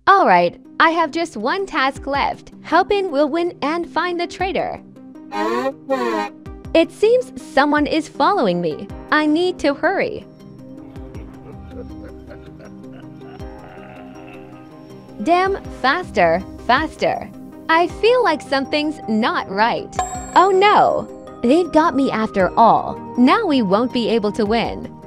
Alright, I have just one task left. Helping will win and find the traitor. It seems someone is following me. I need to hurry. Damn, faster, faster. I feel like something's not right. Oh no! They've got me after all. Now we won't be able to win.